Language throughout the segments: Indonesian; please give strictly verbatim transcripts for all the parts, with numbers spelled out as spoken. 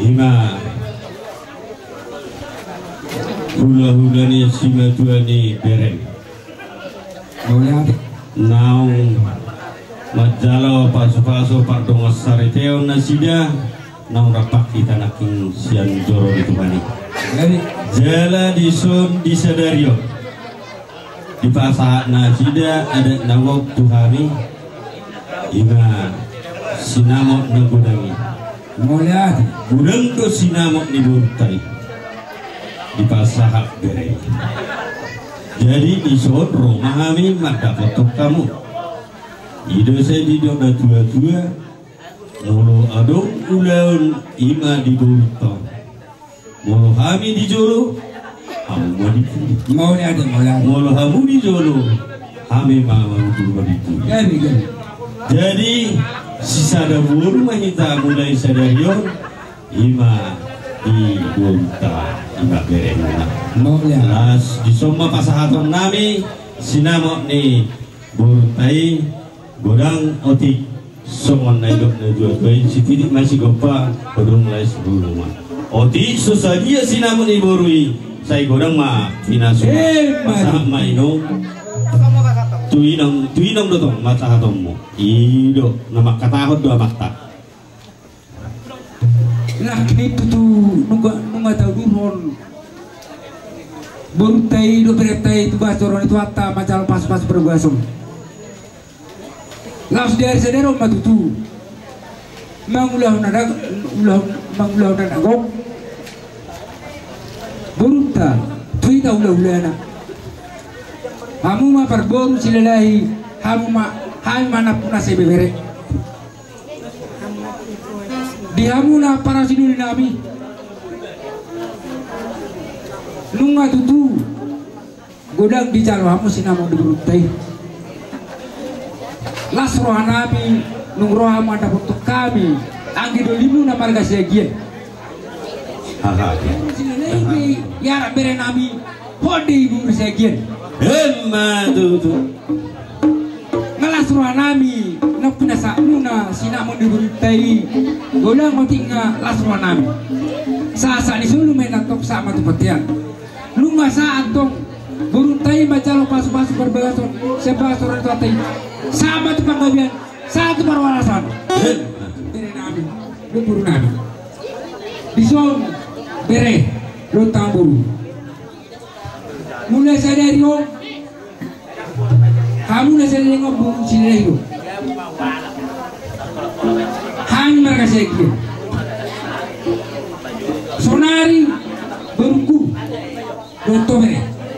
Ima hula-hulani simaduani bereng naung majalo pasu-pasu pardonga sariteo nasida naung rapak kita naking sian joro itu bani jala disun disadario di pasahat nasida ada nawok tuhami ima sinamok nagudangi mulia gudang do sinamok ni burtai di pasahat bereng. Jadi di sodro mahami maka foto kamu ide saya di dona tua-tua mulu adong ulaun ima di burta mulu hami di jolo hamu mau di mau ni ada mulu hamu di jolo hami mau di itu jadi sisa ada buru mahita mulai sadarion ima di burta ima berena las di somma pasahaton nami sinamok ni burtai godang otik somon naidok na dua bayi sitidik masih gopa kodong lai sebelum otik susah dia sinamok ni borui saya godang ma finasu pasahat ma ino tuinong tuinong dotong matahatommo ido nama katahot dua makta nah itu tuh nunggu nunggu tahu duhon burtai do beretai itu bacoron itu hatta macal pas-pas perguasum laos dari sadero matutu mangulah nada ulah mangulah nada gok burta tuita ulah ulana hamu ma parboru silalahi hamu ma hamu mana puna sebebere dihamuna para siduli nami nunga tutu godang di calo hamu sinamo diburutai las roha nami nung roha manda untuk kami anggi dolimu na marga segian haha ya bere nami hodi ibu segian emma tutu ngalas roha nami nak pinasa nuna sinamo diburutai godang mau tinggal las roha nami sa-sa disulu menatok sama tu petian lunga saat tong buruntai macalo pasu-pasu berbagason sebas orang tua tai sama tu panggabian satu perwarasan bere nabi lu buru nabi dison bere lu tamburu mulai sadari ho kamu na sadari ngobung silai ho hang mereka seki sonari berku Donto bere,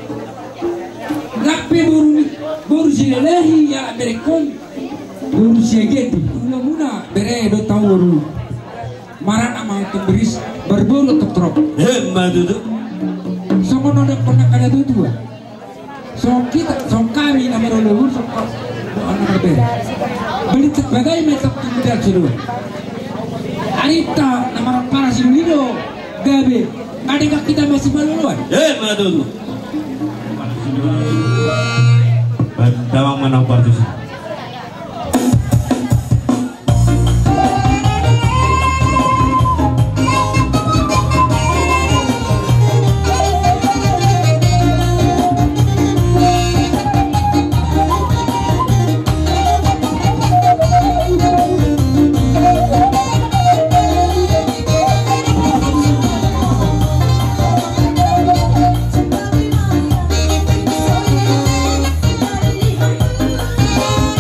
lape boru boru silelahi ya berekon boru siageti, muna muna bere do tahu boru maran ama temberis berburu tok trok. Eh madudu. So kono nak pernah kada tu tua. So kita so kami nama leluhur so anak berbeda. Beli sebagai metak tidak silu. Arita nama para silulido gabe. Adakah kita masih maluan? Eh, mana dulu? Bandawang mana partus? Bye.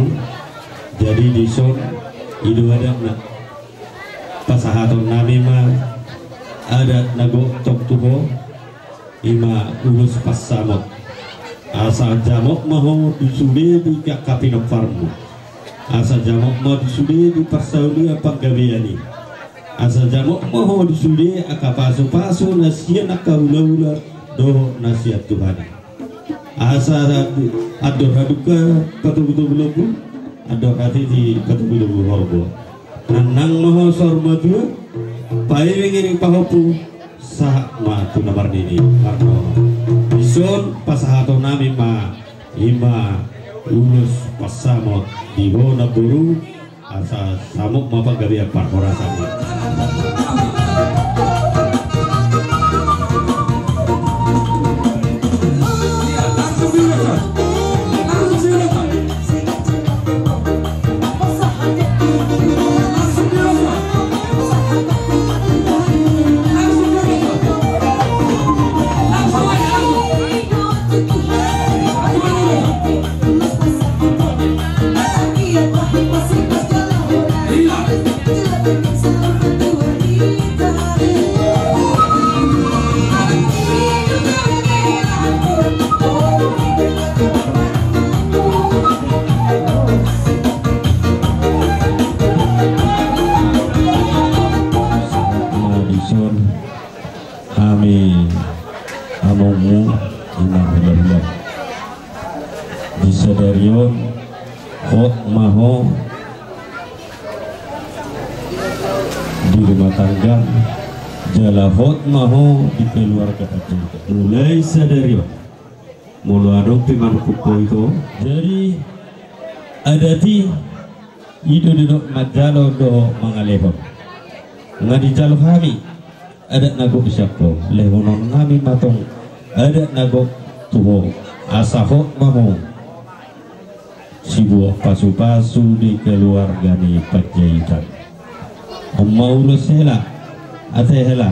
Mamung jadi dison idu ada na pasahaton nami ma ada nago tok tuho ima ulus pasamot asa jamok maho disude di kapinok farmu asa jamok mau disude di pasauli apa gaweani asa jamok maho disude akapasu pasu nasian akaula-ula do nasihat Tuhan asa ador haduka patu-patu bulubu ador hati di patu-patu horbo nanang maho sormatu pai wengiri pahopu sah matu namar dini marno ison pasahato nami ma ima ulus pasamot di bona buru asa samuk mapa garia parhora sami kami amomu imam Allah di Sadarion hot maho di rumah tangga jala hot maho di keluarga itu mulai Sadarion mulu adok piman kupo itu jadi ada ti itu duduk majalo do mangalehon ngadi jalo kami ada nagok siapa lehonon kami matong ada nagok tuho asahot maho sibuah pasu-pasu di keluarga ni Panjaitan Omma urus hela ate hela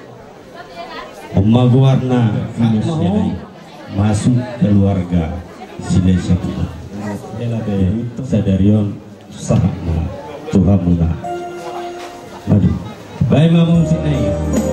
Omma guarna urus hela masuk keluarga silai sepuluh hela be Sadarion sahama Tuhan muna madu baik mamun sinai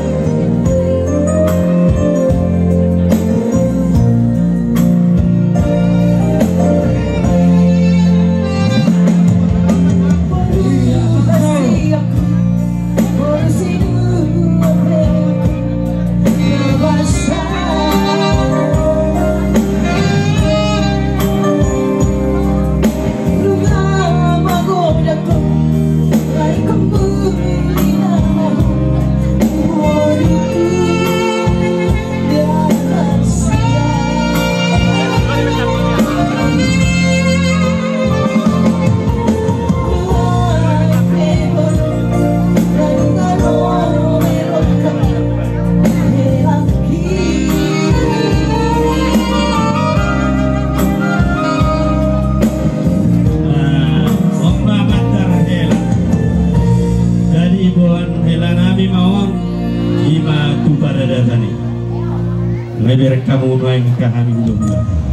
biar kamu doain kami dulu.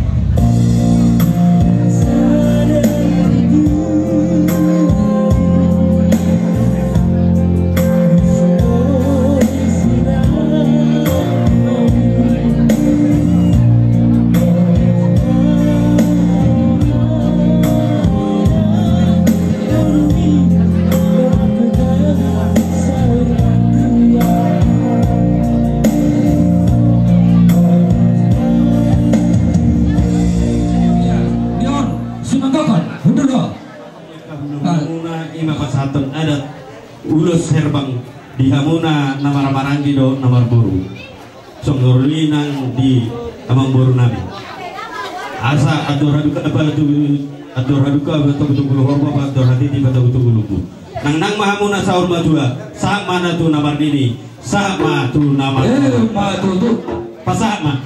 Ulus herbang di hamuna namar marangi do namar buru songgorlinang di amang buru nabi asa ador haduka apa tu ador haduka betul betul bulu horba ador hati di betul betul bulu nang nang mahamuna saur madua sa mana tu namar dini sa ma tu namar eh ma tu tu pasah ma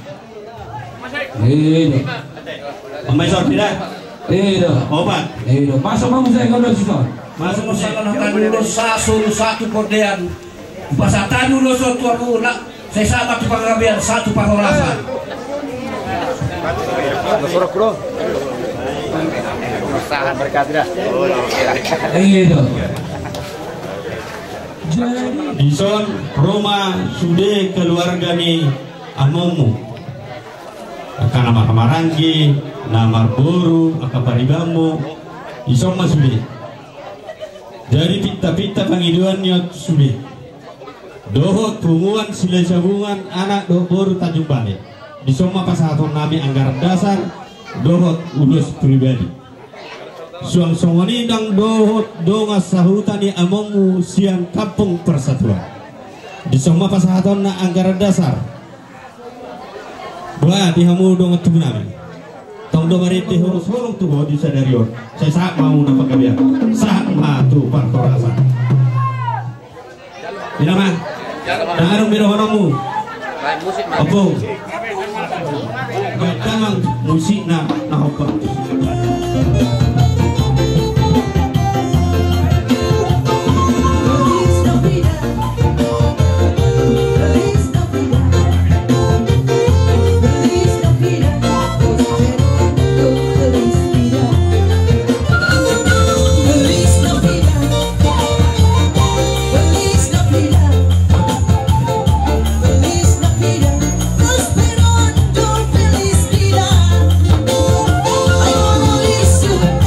eh amai sor tidak eh obat eh masa mau saya kalau sudah masuk usaha kan dulu satu satu kordean pasatan dulu satu aku nak saya sama tu pengabian satu pahorasan. keresahan mereka tidak. Oh, gitu. Dison rumah sude keluarga ni amomu akan nama kamarangi nama boru akan paribamu dison mas sude jadi pita-pita pangiduannya sude dohot hubungan sila sabungan anak doh boru Tanjung Balai dison mah pasaton nami anggaran dasar dohot ulus pribadi suang songoni dang dohot donga sahutani amongu siang kampung persatuan di semua pasahaton na anggaran dasar dua dihamu donga tunami tong do marite horus horong tuh di sadarion saya sak mau napa kabiar sak matu partorasa ina mah dangarung biro honomu opo tangang musik na na opo Feliz Navidad,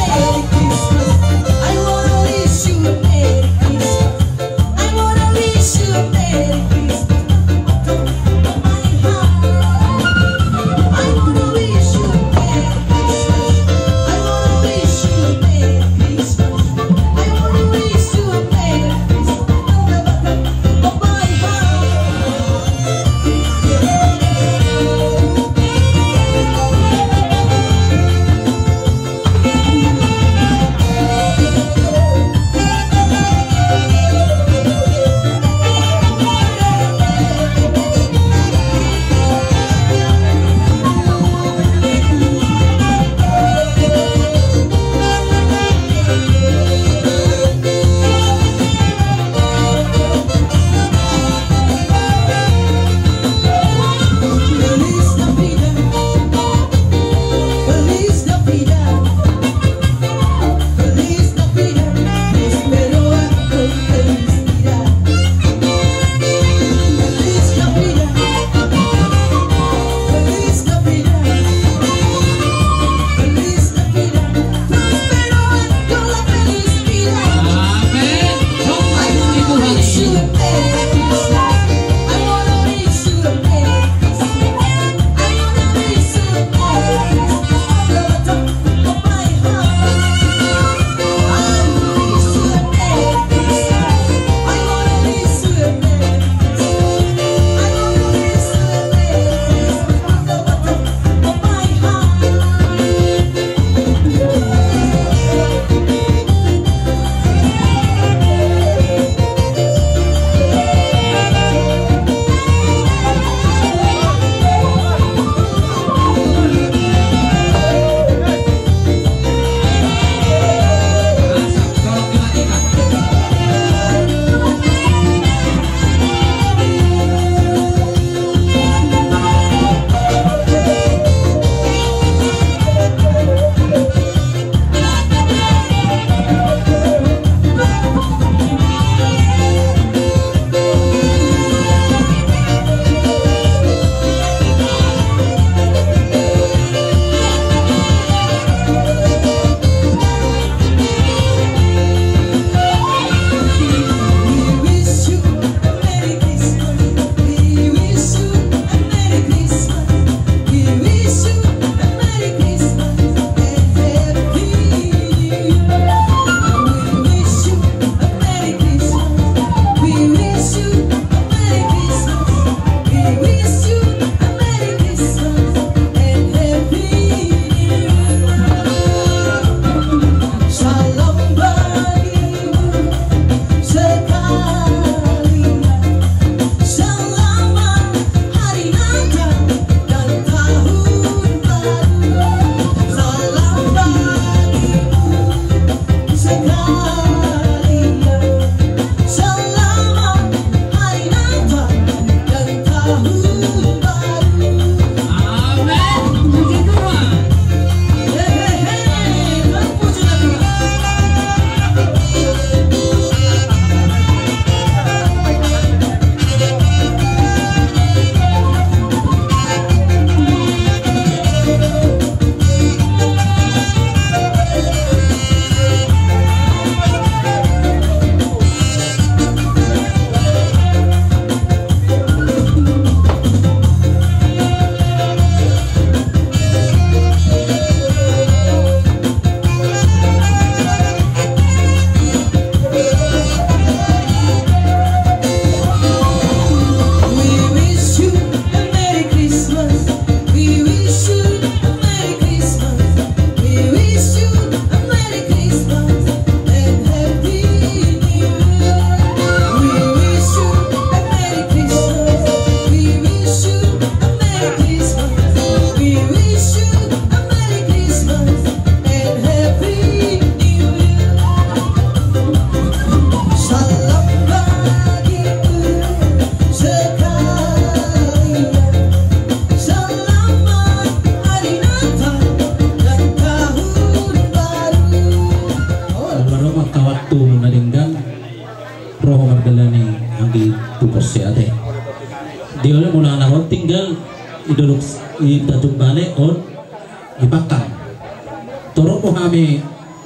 idolok itajung balik on ipakang torok mo kami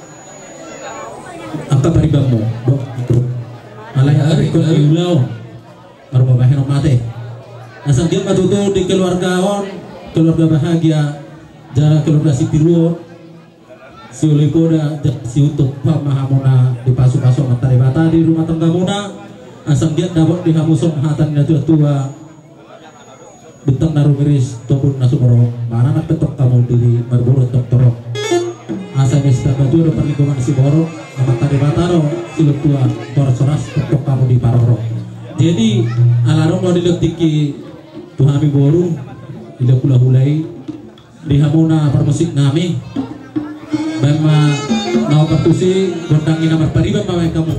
ang kaparibang mo alay ari ko ay ulaw para mabahin ang mate asang dia matuto di keluarga on keluarga bahagia jalan keluarga si piruo si ulipoda si utuk pamahamuna di pasu-pasu matari bata di rumah tangga muna asang dia dapat dihamusong hatan na tua-tua bintang narumiris topun nasumoro mana nak petok kamu diri berburu tok-torok asang istana baju ada perlingkungan si borok amat tari bataro si tua toras-toras petok kamu di paroro jadi alarong mau dilektiki tuhami boru tidak pula hulai dihamuna permusik nami bema mau pertusi gondangi nomor pariba mawai kamu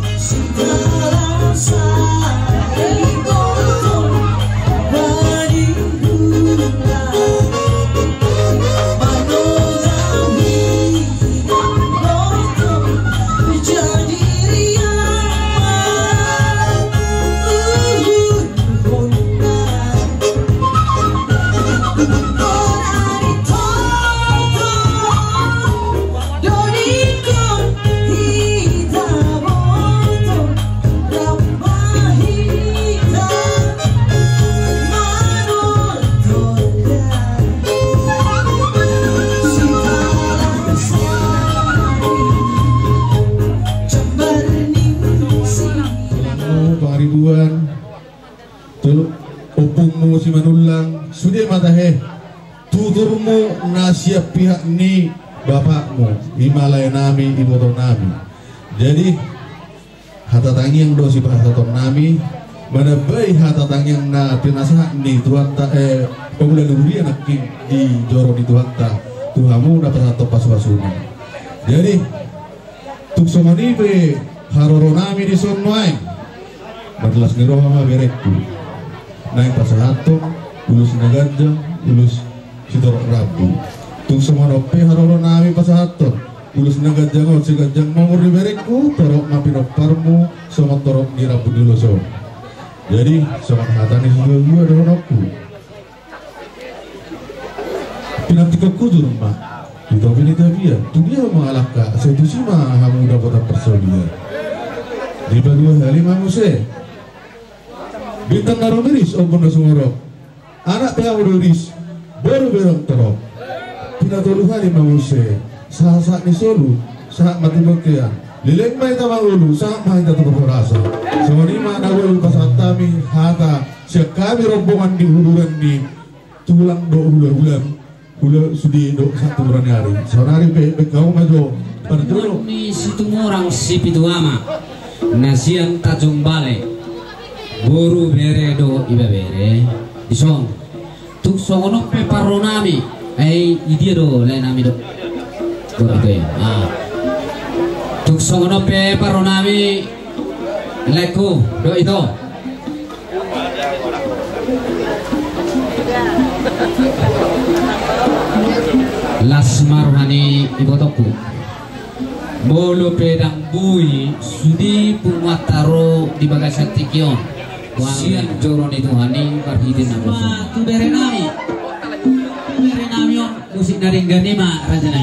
opungmu si manulang sudah matahe tuturmu nasiap pihak ni bapakmu Himalaya nami iboton nami jadi hata tangyang do si pahaton nami mana bayi hata tangyang na pinasah ni tuan ta eh pemuda duri anak di joro di tuan ta tuhamu dapat satu pas-pasuna jadi tuk somani be haroro nami di sonwai berdelas ngeroh sama berekku naik pasahato ulus nagajang ulus sitorok rabu tung semua rope haroro nami pasahato ulus nagajang ol si gajang mau riberekku torok mapinok parmu sama torok di rabu dulu so jadi sama hatani sudah dua ada honokku pinanti kekudur mah itu ini tapi ya tuh dia mengalahkan saya tuh sih mah kamu dapat persoalan di dua hari mamu se bintang naromiris ompon nasungorok anak pihak udoris baru berong terok pinatolu hari mawuse saat ni solu saat mati buktian lileng mai tamang ulu saat main tatu berasa semua ni mana ulu pasal tami hata siap kami rombongan di huluran ni tulang do hula hulam hula sudi do satu bulan hari sonari pe pe kau maju pada dulu ni situ orang si pituama nasian tajung bale guru bere do iba bere isong tuk songonok pe paronami ai idia do lain nami do do itu ya ah tuk songonok pe paronami leku do itu lasmarhani ibotoku bolo pedang bui sudi pumataro di bagasan tikion sian joron itu hani parhidin aku tu bere nami bere nami on musik dari ganima rajanai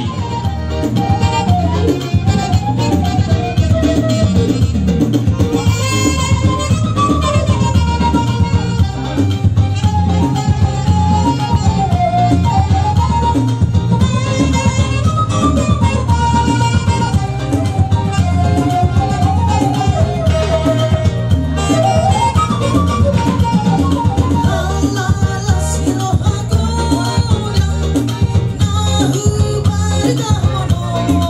Oh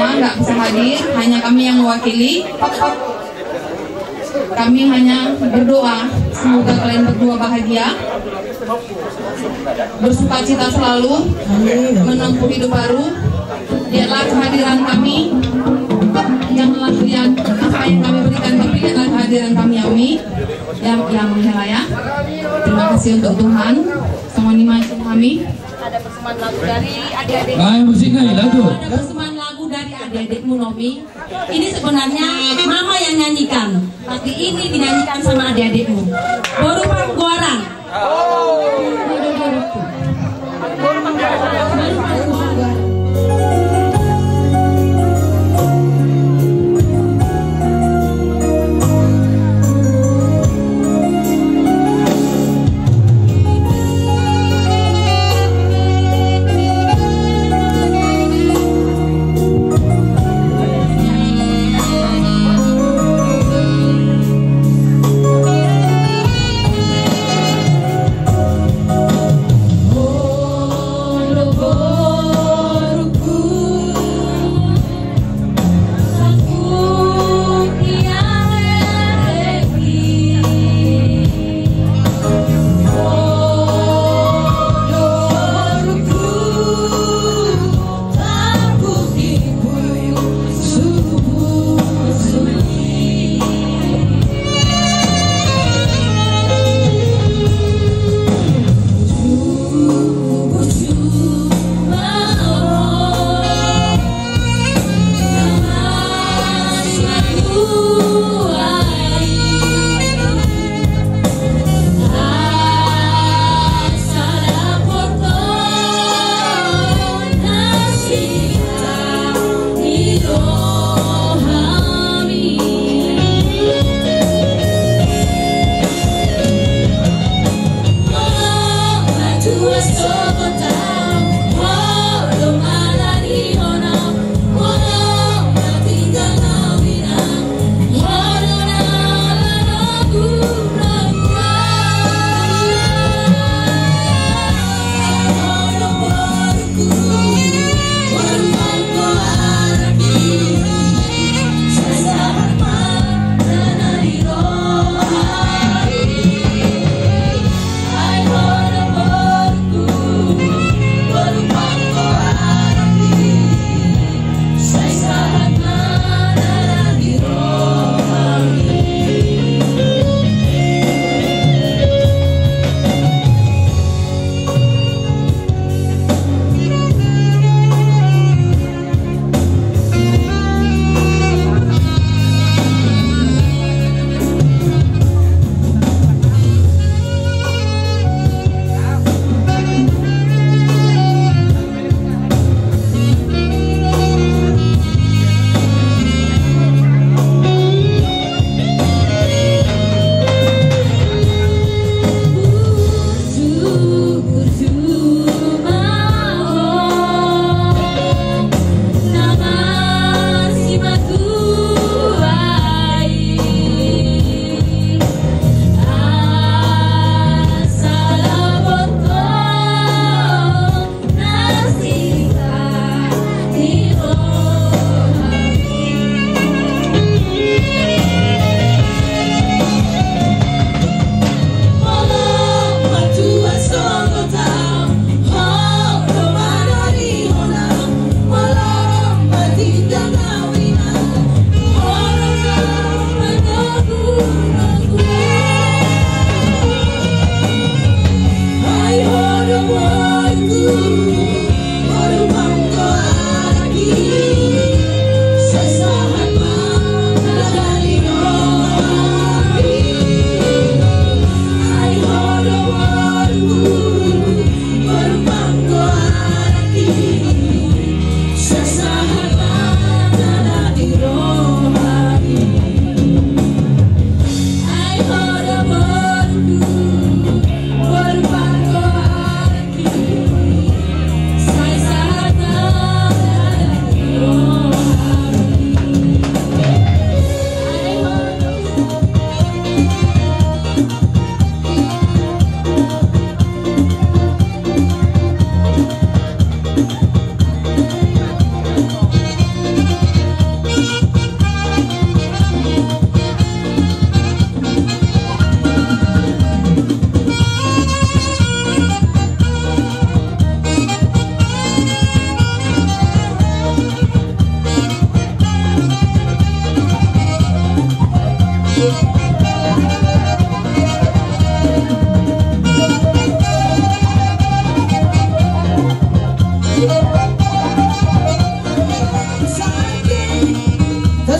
semua nggak bisa hadir, hanya kami yang mewakili. Kami hanya berdoa semoga kalian berdua bahagia, bersuka cita selalu, menempuh hidup baru. Lihatlah kehadiran kami, janganlah lihat apa yang kami berikan, tapi lihatlah kehadiran kami Yaumi yang yang ya. Terima kasih untuk Tuhan. Semua ini macam kami. Ada persembahan lagu dari adik-adik. Ayo musiknya lagu. Ada persembahan lagu dari adik-adikmu Nomi. Ini sebenarnya mama yang nyanyikan, tapi ini dinyanyikan sama adik-adikmu. Baru Pangguarang. Oh. Baru Pangguarang.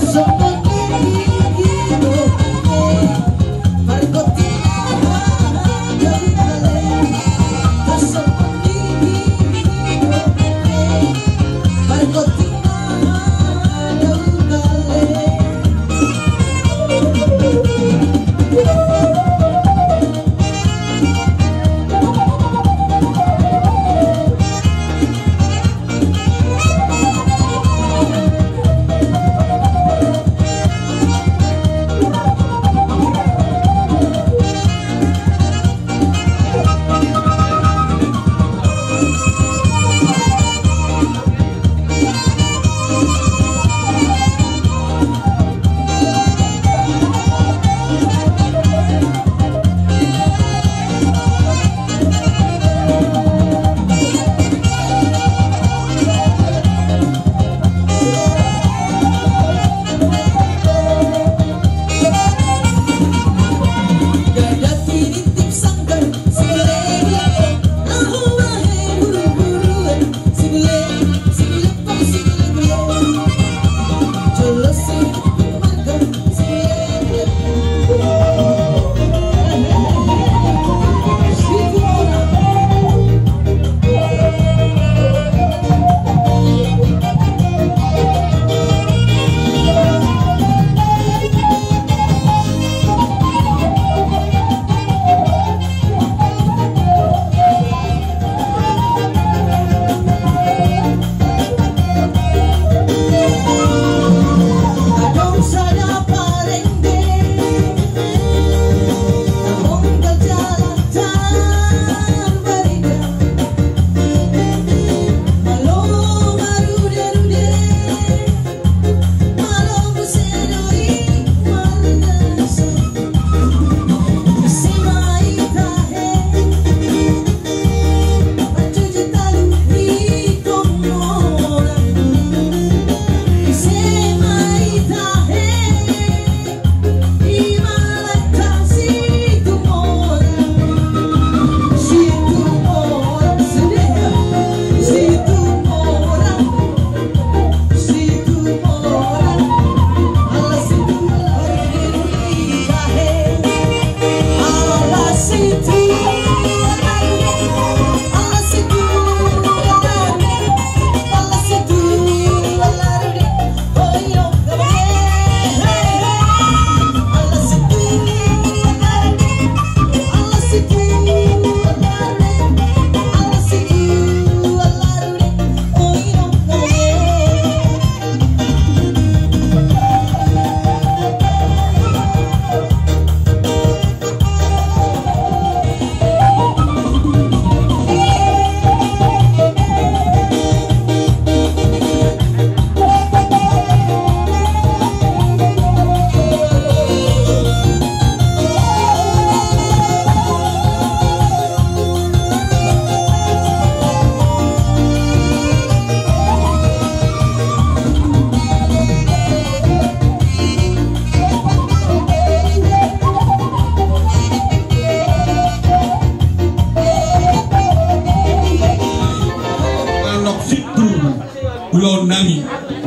Kulon nami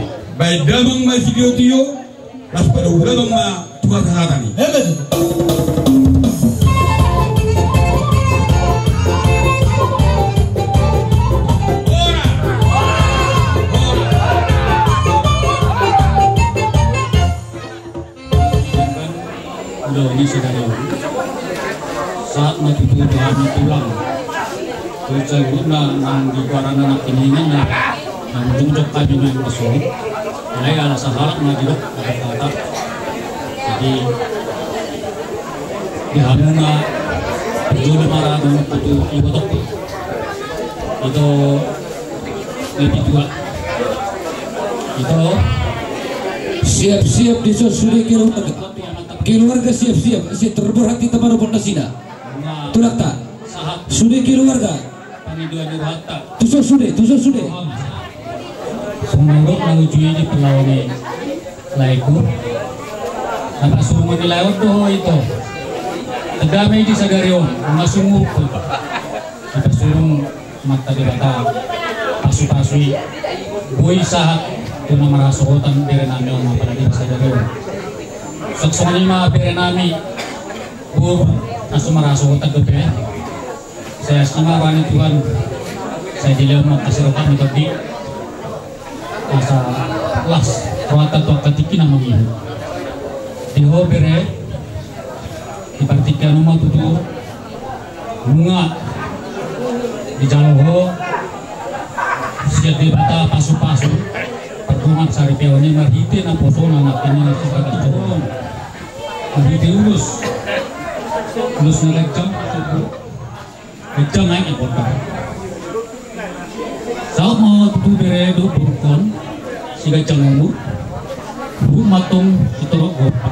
bay damang ma video tiyo las pada damang ma tuwa hatani Udah ini sudah saat mati tuh kami pulang kerja guna nang di barang anak kiningan na nang jumjok kami nang masuk mulai ala saharak na juga kata-kata jadi di habuna berjodoh marah dengan putu iwotok itu lebih tua itu siap-siap disusuri keluarga keluarga siap-siap si terberhati teman pondasina tulak tak sudah keluarga tusuk sudah tusuk sudah semoga menuju ini pelawani laiku apa semua dilawat tuh itu terdamai di sagarion mengasumu apa suruh mata di bata pasu-pasui boi sahat kuna marasotan bere nami oma palagi saja dulu. Soksoni ma bere nami bu asu marasotan kepe. Saya sama wani Tuhan. Saya jeliau mau kasih rokan itu di asa las rawatan to katiki nama mi. Di ho bere di partikan rumah tutu bunga di jalan ho siap di bata pasu-pasu pergumat sari peoni marhite na posona na kanya sebagai turun marhite ulus ulus na lekjam lekjam naik ke kota saat mau tutu bere do burukon siga jangumu bu matong setorok gopa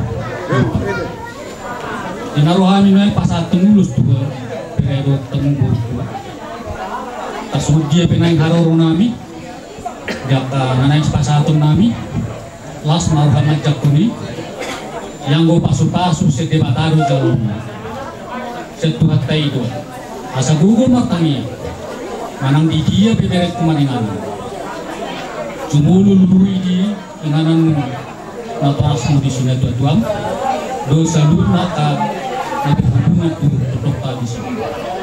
dinaruhami naik pasateng ulus tuh bere do temu burukon tasud dia penaing haroro nami jaka nanaing sepasatun nami las maruhan majak kuni yang go pasu-pasu sete bataru jalon setu hatta itu asa gugu matangi manang di dia beberet kumaningan cumulu lului di inganan napas di sini tuan dosa dulu maka ada hubungan tuh tutup tadi sini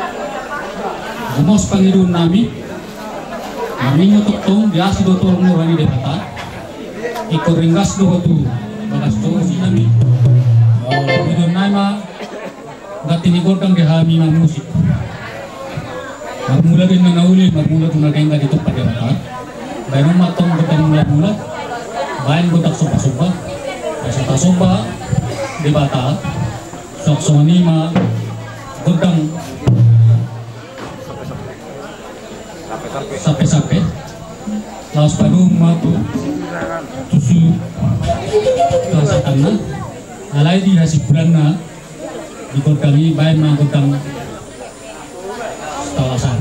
Umos pangidun nami kami nyotok tong biasa do tolong nurani debata ikor ringgas do tu bagas tong si nami pangidun nama gati ni godang dehami na musik magmula din na nauli magmula tu nagay nga dito pa debata bayan matong godang mula-mula bayan godak sopa-sopa sopa-sopa debata sok-soni ma godang sampai-sampai laos padung matu tusu kasakan na alai di hasil bulan na di kodami baik na kodam kawasan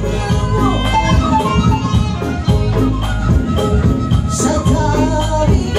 Satari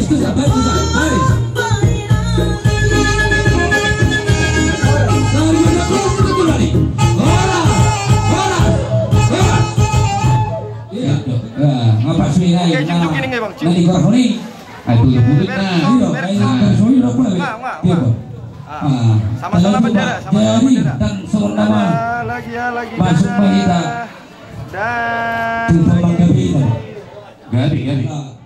itu sabar itu sabar. Baris. Dari mana kau itu tuh tadi? Ora, ora, ora. Iya, ah, ngapa sih ini? Nanti kau ini. Aduh, bukan nah. Iya, ini kau ini apa lagi? Iya, ah, sama-sama bendera, sama-sama bendera. Dan seorang lagi ya lagi. Masuk kita. Dan. Tumpang gabi. Gabi, gabi.